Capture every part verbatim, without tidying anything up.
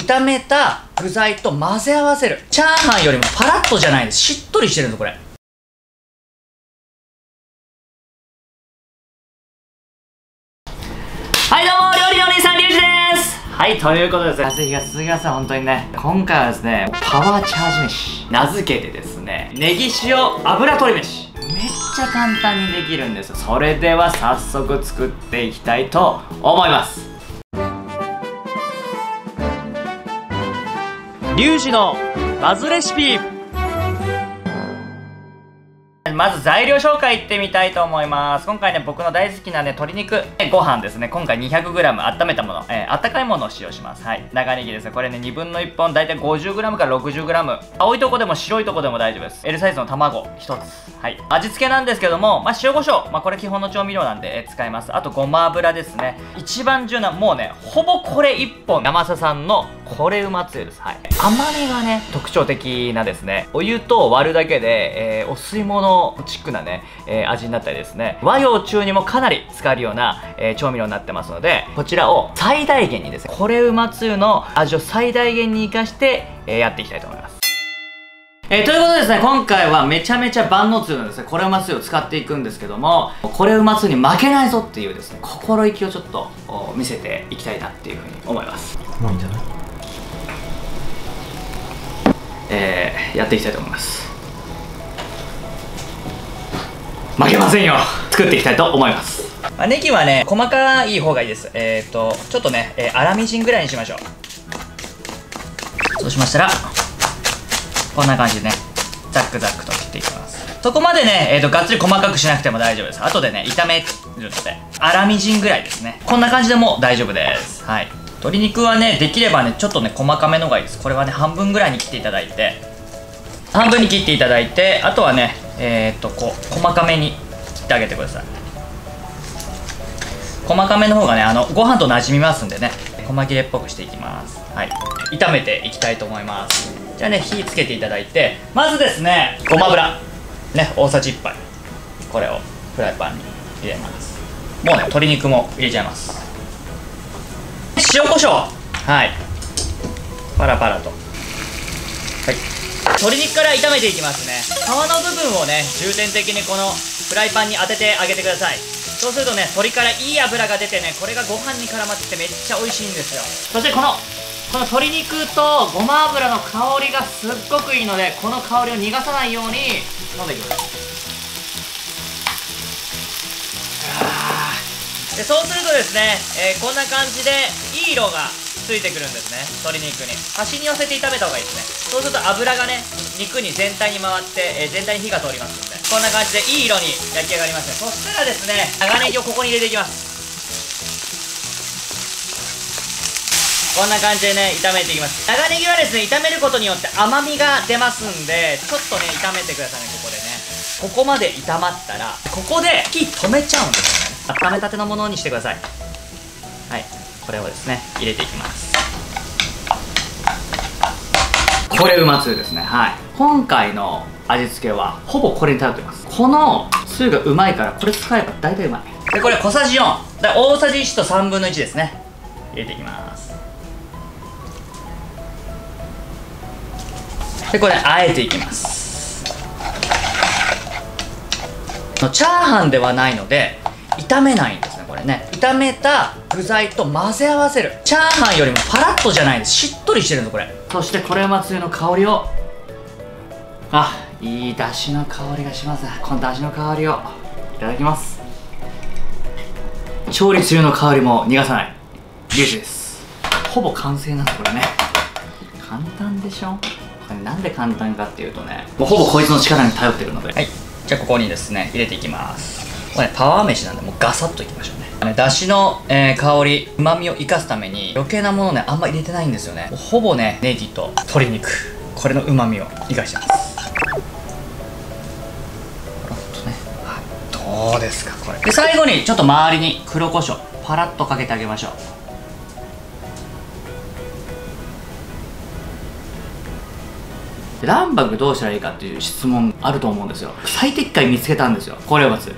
炒めた具材と混ぜ合わせる。チャーハンよりもパラッとじゃないです。しっとりしてるんです、これ。はいどうも、料理のお兄さん、リュウジです。はい、ということでですね、暑い日が続きます。本当にね。今回はですね、パワーチャージ飯。名付けてですね、ネギ塩油鶏飯。めっちゃ簡単にできるんですよ。それでは早速作っていきたいと思います。リュウジのバズレシピ。まず材料紹介いってみたいと思います。今回ね、僕の大好きなね、鶏肉、ご飯ですね。今回 にひゃくグラム 温めたもの、えー、あったかいものを使用します。はい。長ネギですね。これね、にぶんのいっぽん、だいたい ごじゅうグラム から ろくじゅうグラム。青いとこでも白いとこでも大丈夫です。L サイズの卵ひとつ。はい。味付けなんですけども、まあ、塩コショウ。まあ、これ基本の調味料なんで、えー、使います。あと、ごま油ですね。一番重要な、もうね、ほぼこれいっぽん。生ささんのこれうまつゆです。はい。甘みがね、特徴的なですね。お湯と割るだけで、えー、お吸い物チックなね、えー、味になったりですね、和洋中にもかなり使えるような、えー、調味料になってますので、こちらを最大限にですね、これうまつゆの味を最大限に生かして、えー、やっていきたいと思います。えー、ということでですね、今回はめちゃめちゃ万能つゆのですね、これうまつゆを使っていくんですけども、これうまつゆに負けないぞっていうですね、心意気をちょっと見せていきたいなっていうふうに思います。もういいんじゃない？えー、やっていきたいと思います。負けませんよ。作っていきたいと思います。まあ、ネギはね、細かい方がいいです。えっと、ちょっとね、えー、粗みじんぐらいにしましょう。そうしましたら、こんな感じでね、ザックザックと切っていきます。そこまでね、えーと、がっつり細かくしなくても大丈夫です。後でね、炒めるので、粗みじんぐらいですね。こんな感じでもう大丈夫です。はい。鶏肉はね、できればね、ちょっとね、細かめのがいいです。これはね、半分ぐらいに切っていただいて、半分に切っていただいて、あとはね、えー、っとこう細かめに切ってあげてください。細かめの方がね、あのご飯と馴染みますんでね、細切れっぽくしていきます。はい、炒めていきたいと思います。じゃあね、火つけていただいて、まずですね、ごま油ね、大さじいっぱい、これをフライパンに入れます。もうね、鶏肉も入れちゃいます。塩コショウ、はい、パラパラと。はい、鶏肉から炒めていきますね。皮の部分をね、重点的にこのフライパンに当ててあげてください。そうするとね、鶏からいい油が出てね、これがご飯に絡まっててめっちゃ美味しいんですよ。そしてこのこの鶏肉とごま油の香りがすっごくいいので、この香りを逃がさないように飲んでいきます。でそうするとですね、えー、こんな感じでいい色がついてくるんですね。鶏肉に端に寄せて炒めた方がいいですね。そうすると油がね、肉に全体に回って、えー、全体に火が通りますので、こんな感じでいい色に焼き上がりますね。そしたらですね、長ネギをここに入れていきます。こんな感じでね、炒めていきます。長ネギはですね、炒めることによって甘みが出ますんで、ちょっとね、炒めてくださいね。ここでね、ここまで炒まったら、ここで火止めちゃうんですよね。温めたてのものにしてください。はい、これをですね、入れていきます。これうまつゆですね。はい、今回の味付けはほぼこれに頼っています。このつゆがうまいから、これ使えば大体うまい。でこれ小さじよん、だ大さじいちとさんぶんのいちですね、入れていきます。でこれあえていきます。チャーハンではないので炒めないんですね。これね、炒めた具材と混ぜ合わせる。チャーハンよりもパラッとじゃないです。しっとりしてるんですこれ。そしてこれうまつゆの香りを、あ、いいだしの香りがします。このだしの香りをいただきます。調理つゆの香りも逃がさないリュウジです。ほぼ完成なんですこれね。簡単でしょ。これなんで簡単かっていうとね、もうほぼこいつの力に頼ってるので。はい、じゃあここにですね入れていきます。これ、ね、パワー飯なんでもうガサッといきましょうね。だしの、えー、香り、うまみを生かすために余計なものねあんま入れてないんですよね。ほぼね、ネギと鶏肉、これのうまみを生かしてます。どうですかこれ。で最後にちょっと周りに黒胡椒パラッとかけてあげましょう。卵白どうしたらいいかっていう質問あると思うんですよ。最適解見つけたんですよ。これをまず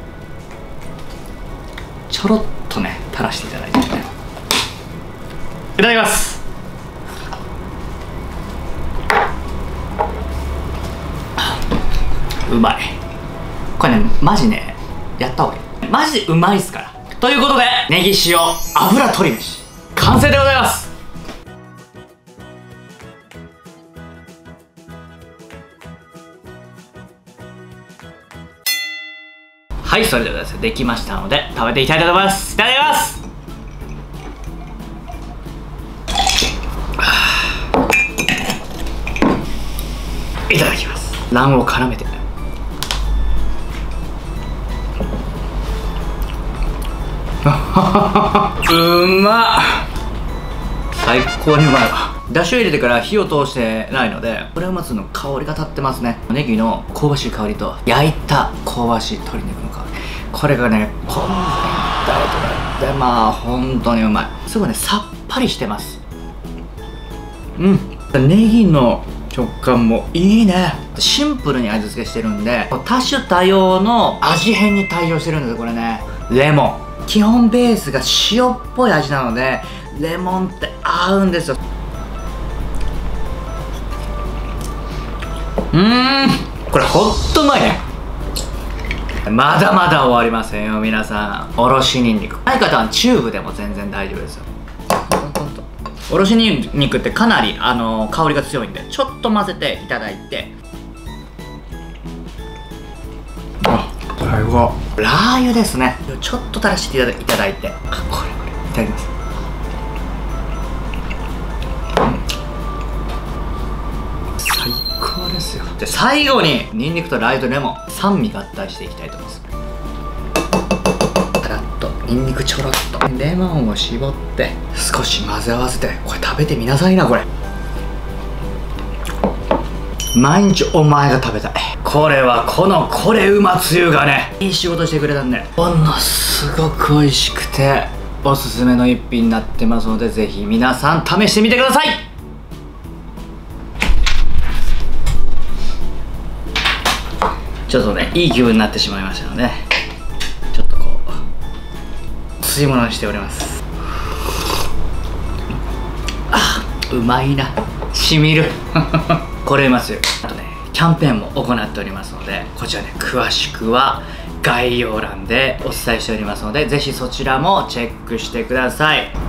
ちょろっとね垂らしていただいてね、 いただきます。うまい。これねマジねやった方がいい。マジでうまいっすから。ということでネギ塩油鶏飯完成でございます。はい、それではですねできましたので食べていきたいと思います。いただきます。いただきます。卵黄絡めてうまっ。最高にうまいわ。だしを入れてから火を通してないのでプレマツの香りが立ってますね。ネギの香ばしい香りと焼いた香ばしい鶏肉の香り、これがねこんなにダイレクトでまあ本当にうまい。すごいねさっぱりしてます。うん、ネギの食感もいいね。シンプルに味付けしてるんで多種多様の味変に対応してるんですよこれね。レモン基本ベースが塩っぽい味なのでレモンって合うんですよ。うーん、これほんとうまいね。まだまだ終わりませんよ皆さん。おろしにんにくない方はチューブでも全然大丈夫ですよ。おろしにんにくってかなりあの香りが強いんでちょっと混ぜていただいて、あ、最後ラー油ですね。ちょっと垂らしていただいただいて、あ、これこれいただきます。最高ですよ。で最後にニンニクとラー油とレモン三味合体していきたいと思います。カラッとニンニクちょろっとレモンを絞って少し混ぜ合わせて、これ食べてみなさいな。これ毎日お前が食べたい。これはこのこれうまつゆがねいい仕事してくれたんでものすごく美味しくておすすめの一品になってますのでぜひ皆さん試してみてください。ちょっとねいい気分になってしまいましたのでちょっとこう吸い物にしております。あ、うまいな、しみるこれうますよ。あとねキャンペーンも行っておりますのでこちらね詳しくは概要欄でお伝えしておりますのでぜひそちらもチェックしてください。